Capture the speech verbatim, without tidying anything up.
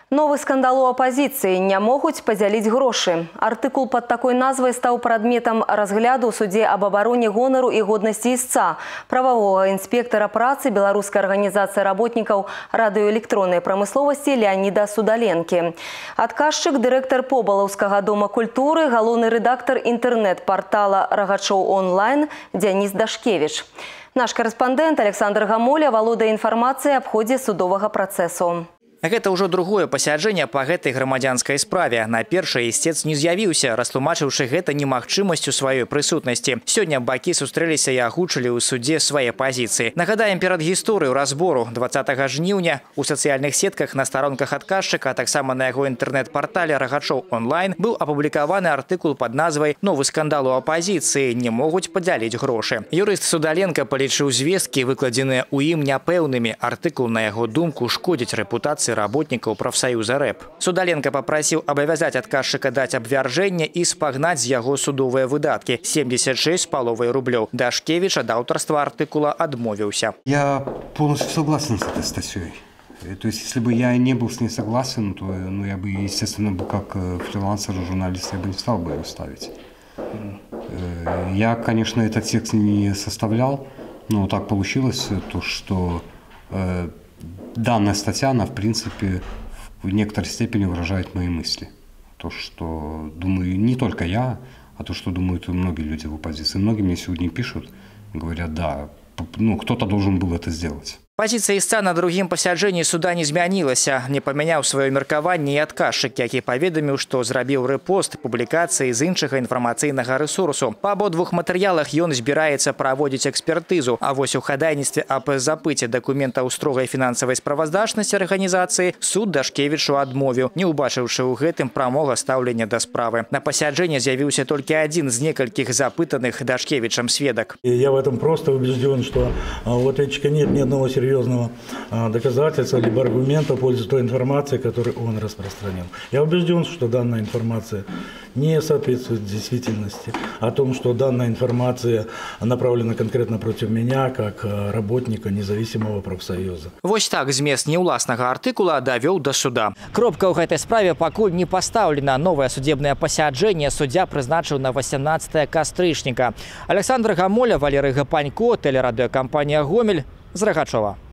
Новы скандал у апозіцыі не могуць падзяліць грошы. Артыкул под такой назвай стаў прадметам разгляду ў судзе аб абароне гонару і годнасці ісца, прававога інспектара працы беларускай арганізацыі работнікаў радыёэлектроннай прамысловасці Леаніда Судаленкі. Адказчык, дырэктар Побалаўскага дома культуры, галоўны рэдактар інтэрнэт-партала «Рагачоў онлайн» Дзяніс Дашкевіч. Наш карэспандэнт Александр Гамоля валодае інфармацыяй аб ходзе судовага працэсу. Гэта ўжо другое пасяджэнне па гэтай грамадзянскай справе. На першае ісцец не з'явіўся, растлумачыўшы гэта немагчымасцю сваёй прысутнасці. Сёння бакі сустрэліся і агучылі ў судзе свае пазіцыі. Нагадаем, перад гісторыяй разбору дваццатага жніўня у сацыяльных сетках на старонках адказчыка, а таксама на яго інтэрнэт-партале «Рагачоў онлайн» быў апублікаваны артыкул пад назвай «Новы скандал у апазіцыі. Не могуць падзяліць грошы». Юрыст Судаленка палічыў звесткі, выкладзеныя ў ім, няпэўнымі. Артыкул, на яго думку, шкодзіць рэпутацыі работников профсоюза рэп. Судаленко попросил обовязать отказчика дать обвяржение и спагнать с его судовые выдатки – семьдесят шесть с половой рублев. Дашкевич от авторства артикула отмовился. Я полностью согласен с этой статьей. То есть, если бы я не был с ней согласен, то ну, я бы, естественно, бы как фрилансер, журналист, я бы не стал бы его ставить. Я, конечно, этот текст не составлял, но так получилось, то, что данная статья, она, в принципе, в некоторой степени выражает мои мысли. То, что думаю не только я, а то, что думают и многие люди в оппозиции. Многие мне сегодня пишут, говорят, да, ну, кто-то должен был это сделать. Пазіцыя ісца на другім пасяджэнні суда не змянілася. Не памяняў сваё меркаванне і адказчык, які паведаміў, што зрабіў рэпост публікацыі з іншага інфармацыйнага рэсурсу. Па абодвух матэрыялах ён збіраецца праводзіць экспертызу, а вось у хадайніцтве аб запыце дакументаў строгай фінансавай справаздачнасці арганізацыі суд Дашкевічу адмовіў, не ўбачыўшы ў гэтым прамога стаўлення да справы. На пасяджэнні з'явіўся толькі адзін з некалькіх запытаных Дашкевичам сведак. Я в этом просто убежден, что у ответчика нет ни одного серьезного серьезного доказательства либо аргумента в пользу той информации, которую он распространил. Я убежден, что данная информация не соответствует действительности, о том, что данная информация направлена конкретно против меня, как работника независимого профсоюза. Вось так змест неуласнага артыкула давёў да суда. Кропка ў гэтай справе пакуль не пастаўлена. Новае судебнае пасяджэнне суддзя прызначыў на восемнадцатое кастрычніка. Александр Гамоля, Валерый Гапанько, тэлерадыёкампанія «Гомель» з Рагачова.